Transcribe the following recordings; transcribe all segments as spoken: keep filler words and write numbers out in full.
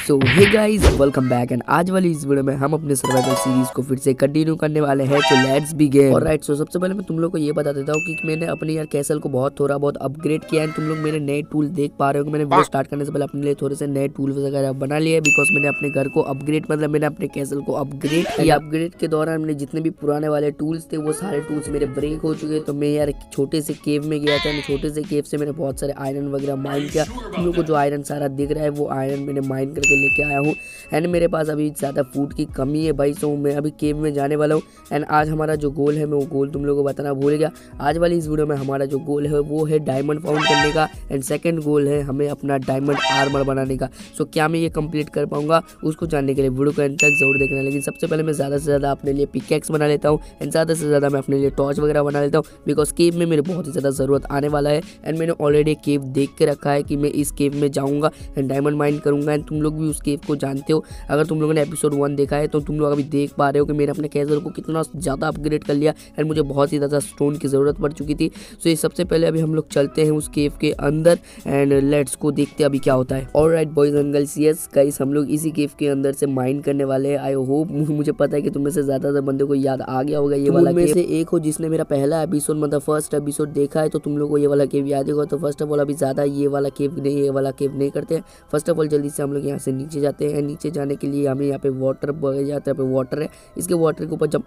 So hey guys, welcome back. And आज वाली इस वीडियो में हम अपने सर्वाइवल सीरीज को फिर से कंटिन्यू करने वाले हैं। तो लेट्स बिगिन। ऑलराइट, सो सबसे पहले मैं तुम लोग को ये बता देता हूँ कि मैंने अपने यार कैसल को बहुत थोड़ा बहुत अपग्रेड किया है। तुम लोग मेरे नए टूल देख पा रहे हो। मैंने वीडियो स्टार्ट करने से पहले अपने लिए थोड़े से नए टूल वगैरह बना लिए, बिकॉज मैंने अपने घर को अपग्रेड मतलब मैंने अपने कैसल को अपग्रेड किया। अपग्रेड के दौरान मैंने जितने भी पुराने वाले टूल्स थे वो सारे टूल्स मेरे ब्रेक हो चुके। तो मैं यार छोटे से केव में गया था। छोटे से केव से मैंने बहुत सारे आयरन वगैरह माइन किया। तुम लोग को जो आयरन सारा दिख रहा है वो आयरन मैंने माइन करके लेके आया हूँ। एंड मेरे पास अभी ज़्यादा फूड की कमी है भाई, सो मैं अभी केव में जाने वाला हूँ। एंड आज हमारा जो गोल है मैं वो गोल तुम लोगों को बताना भूल गया। आज वाली इस वीडियो में हमारा जो गोल है वो है डायमंड फाउंड करने का। एंड सेकंड गोल है हमें अपना डायमंड आर्मर बनाने का। सो क्या मैं ये कंप्लीट कर पाऊंगा उसको जानने के लिए वीडियो को एंड तक जरूर देखना। लेकिन सबसे पहले मैं ज़्यादा से ज़्यादा अपने लिए पिकैक्स बना लेता हूँ। एंड ज़्यादा से ज़्यादा मैं अपने लिए टॉर्च वगैरह बना लेता हूँ, बिकॉज केव में मेरे बहुत ही ज़्यादा ज़रूरत आने वाला है। एंड मैंने ऑलरेडी केव देख के रखा है कि मैं इस केव में जाऊँगा एंड डायमंड माइन करूँगा। एंड तुम लोग भी उस केव को जानते हो। अगर तुम लोगों ने एपिसोड वन देखा है तो तुम लोग अभी देख पा रहे हो कि मैंने अपने कैसल को कितना ज़्यादा अपग्रेड कर लिया। एंड मुझे बहुत ही ज़्यादा स्टोन की ज़रूरत पड़ चुकी थी। सो ये सबसे पहले अभी हम लोग चलते हैं उस केव के अंदर एंड लेट्स को देखते हैं अभी क्या होता है। Alright boys and girls, yes guys, हम लोग इसी केव के अंदर से माइन करने वाले हैं। आई होप, मुझे पता है कि तुम में से ज़्यादातर बंदे को याद आ गया होगा ये वाला में से एक हो जिसने मेरा पहला एपिसोड मतलब फर्स्ट एपिसोड देखा है, तो तुम लोग को ये वाला केव याद होगा। तो फर्स्ट ऑफ ऑल अभी ज़्यादा ये वाला केव नहीं ये वाला केव नहीं करते हैं। फर्स्ट ऑफ ऑल जल्दी से हम लोग यहाँ से नीचे जाते हैं। नीचे जाने के लिए हमें यहाँ पे वाटर बह जाता है, पे वाटर है। इसके वाटर के ऊपर जब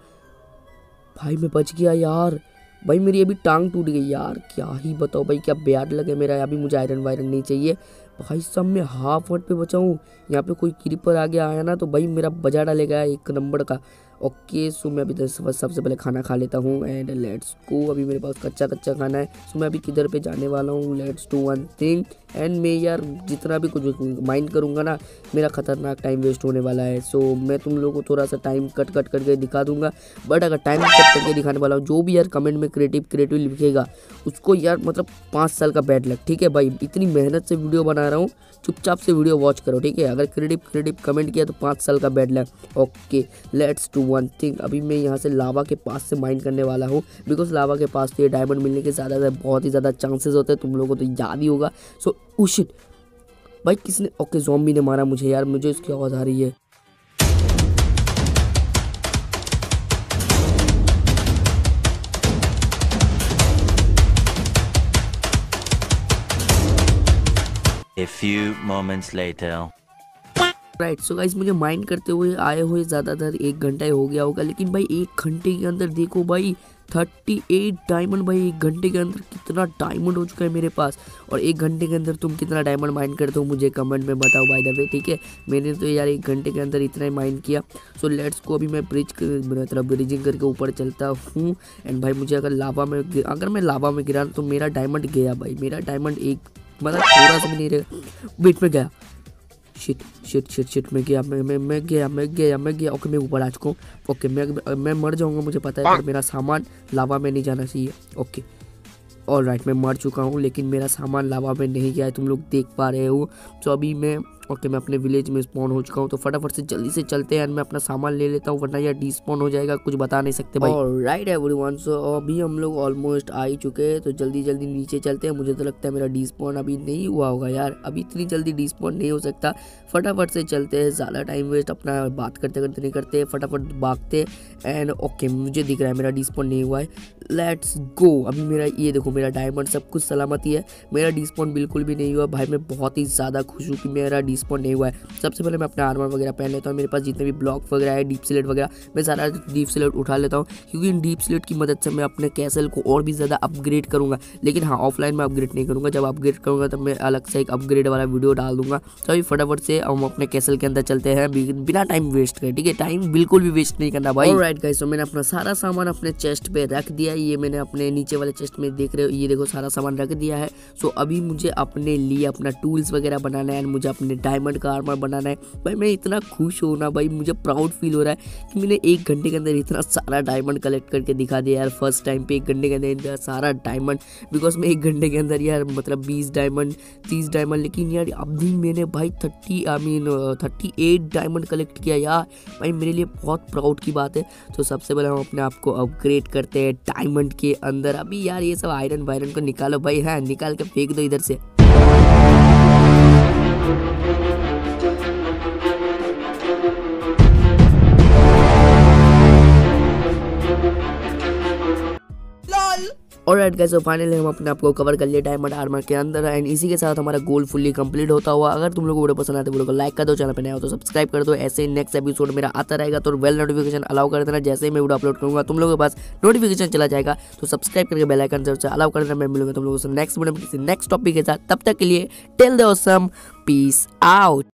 भाई मैं बच गया यार। भाई मेरी अभी टांग टूट गई यार, क्या ही बताओ भाई, क्या ब्याड लगे मेरा। अभी मुझे आयरन वायरन नहीं चाहिए भाई, सब मैं हाफ वर्ड पे बचाऊँ। यहाँ पे कोई क्रीपर आ गया आया ना तो भाई मेरा बजा डालेगा एक नंबर का। ओके, सो मैं अभी सबसे पहले खाना खा लेता हूँ एंड लेट्स गो। अभी मेरे पास कच्चा कच्चा खाना है। सो मैं अभी किधर पे जाने वाला हूँ, let's do one thing. And मैं यार जितना भी कुछ माइंड करूँगा ना मेरा खतरनाक टाइम वेस्ट होने वाला है। सो मैं तुम लोगों को थोड़ा सा टाइम कट कट करके दिखा दूंगा। बट अगर टाइम कट करके दिखाने वाला हूँ, जो भी यार कमेंट में क्रिएटिव क्रिएटिव लिखेगा उसको यार मतलब पाँच साल का बैड लक, ठीक है भाई। इतनी मेहनत से वीडियो बना रहा हूँ, चुपचाप से वीडियो वॉच करो, ठीक है। अगर क्रिएटिव क्रिएटिव कमेंट किया तो पाँच साल का bad luck. Okay, let's do one thing. अभी मैं यहाँ से लावा के पास से माइंड करने वाला हूँ, बिकॉज लावा के पास तो ये डायमंड मिलने के ज़्यादा बहुत ही ज़्यादा चांसेस होते हैं। तुम लोगों को तो याद ही होगा। सो उशिट भाई किसने, ओके ज़ॉम्बी ने मारा मुझे यार, मुझे इसकी आवाज़ आ रही है। A few moments later. Right, so guys मुझे माइंड करते हुए आए हुए ज़्यादातर एक घंटा ही हो गया होगा। लेकिन भाई एक घंटे के अंदर देखो भाई अड़तीस डायमंड। भाई एक घंटे के अंदर कितना डायमंड हो चुका है मेरे पास। और एक घंटे के अंदर तुम कितना डायमंड माइंड करते हो मुझे कमेंट में बताओ बाय द वे, ठीक है। मैंने तो यार एक घंटे के अंदर इतना ही माइंड किया। सो लेट्स को अभी मैं ब्रिज मतलब ब्रिजिंग करके ऊपर चलता हूँ। एंड भाई मुझे अगर लावा में अगर मैं लावा में गिरा तो मेरा डायमंड गया भाई। मेरा डायमंड एक मतलब थोड़ा सा भी नहीं रहेगा, बीच में गया। शिट शिट शिट शिट मैं गया मैं मैं मैं गया मैं गया मैं गया ओके मैं ऊपर आ चुका हूँ। ओके मैं मैं मर जाऊँगा मुझे पता है, पर मेरा सामान लावा में नहीं जाना चाहिए। ओके ऑलराइट, मैं मर चुका हूँ लेकिन मेरा सामान लावा में नहीं गया है, तुम लोग देख पा रहे हो। तो अभी मैं ओके मैं अपने विलेज में स्पॉन हो चुका हूँ। तो फटाफट से जल्दी से चलते हैं, मैं अपना सामान ले लेता हूँ वरना यार डिस्पॉन हो जाएगा, कुछ बता नहीं सकते भाई। ऑलराइट एवरीवन, सो अभी हम लोग ऑलमोस्ट आ ही चुके हैं। तो जल्दी जल्दी नीचे चलते हैं। मुझे तो लगता है मेरा डिस्पॉन अभी नहीं हुआ होगा यार, अभी इतनी जल्दी डिस्पॉन नहीं हो सकता। फटाफट से चलते हैं, ज़्यादा टाइम वेस्ट अपना बात करते करते नहीं करते, फटाफट भागते। एंड ओके मुझे दिख रहा है मेरा डिस्पॉन नहीं हुआ है। Let's go. अभी मेरा ये देखो मेरा डायमंड सब कुछ सलामती है, मेरा डिस्पॉन बिल्कुल भी नहीं हुआ भाई। मैं बहुत ही ज़्यादा खुश हूँ कि मेरा डिस्पॉन नहीं हुआ है। सबसे पहले मैं अपना आर्मर वगैरह पहन लेता हूँ। मेरे पास जितने भी ब्लॉक वगैरह है, डीप स्लेट वगैरह, मैं सारा डीप स्लेट उठा लेता हूँ, क्योंकि इन डीप स्लेट की मदद से मैं अपने कैसल को और भी ज़्यादा अपग्रेड करूँगा। लेकिन हाँ, ऑफलाइन में अपग्रेड नहीं करूँगा। जब अपग्रेड करूँगा तब मैं अलग से एक अपग्रेड वाला वीडियो डाल दूंगा। तो अभी फटाफट से हम अपने कैसल के अंदर चलते हैं बिना टाइम वेस्ट करे, ठीक है। टाइम बिल्कुल भी वेस्ट नहीं करना भाई। ऑलराइट गाइस, तो मैंने अपना सारा सामान अपने चेस्ट पे रख दिया है। ये मैंने अपने नीचे वाले चेस्ट में देख रहे हो, ये देखो सारा सामान रख दिया है। सो अभी मुझे अपने लिए अपना टूल्स वगैरह बनाना है, मुझे अपने डायमंड का आर्मर बनाना है। भाई मैं इतना खुश हूँ ना भाई, मुझे प्राउड फील हो रहा है कि मैंने एक घंटे के अंदर इतना सारा डायमंड कलेक्ट करके दिखा दिया यार। फर्स्ट टाइम पे एक घंटे के अंदर इतना सारा डायमंड, बिकॉज मैं एक घंटे के अंदर यार मतलब बीस डायमंड तीस डायमंड, लेकिन यार अभी मैंने भाई thirty I mean thirty eight diamond collect किया यार। भाई मेरे लिए बहुत प्राउड की बात है। तो सबसे पहले हम अपने आप को अपग्रेड करते हैं डायमंड के अंदर। अभी यार ये सब आयरन वायरन को निकालो भाई, हाँ निकाल के फेंक दो इधर से। और राइट गाइस, फाइनली हम अपने आपको कवर कर लिए डायमंड आर्मर के अंदर एंड इसी के साथ हमारा गोल फुल्ली कंप्लीट होता हुआ। अगर तुम लोगों को वीडियो पसंद आए तो वीडियो को लाइक कर दो, चैनल पे नया हो तो सब्सक्राइब कर दो। ऐसे ही नेक्स्ट एपिसोड मेरा आता रहेगा तो वेल नोटिफिकेशन अलाउ कर देना। जैसे ही मैं वीडियो अपलोड करूंगा तुम लोगों के पास नोटिफिकेशन चला जाएगा, तो सब्सक्राइब करके बेल आइकन जरूर से अलाउ कर देना। मैं मिलूंगा तुम लोगों से नेक्स्ट वीडियो में किसी नेक्स्ट टॉपिक के साथ। तब तक के लिए tell the awesome, peace out.